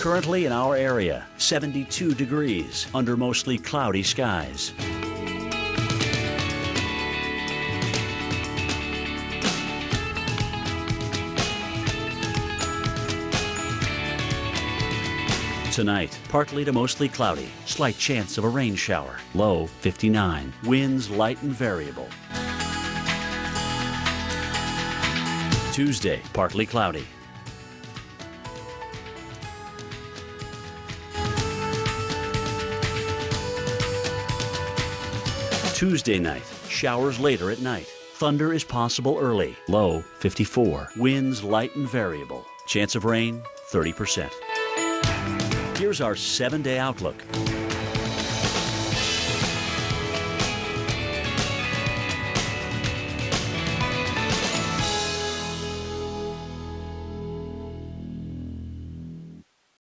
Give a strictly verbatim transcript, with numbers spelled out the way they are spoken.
Currently in our area, seventy-two degrees under mostly cloudy skies. Tonight, partly to mostly cloudy. Slight chance of a rain shower. Low fifty-nine. Winds light and variable. Tuesday, partly cloudy. Tuesday night, showers later at night. Thunder is possible early. Low fifty-four. Winds light and variable. Chance of rain thirty percent. Here's our seven-day outlook.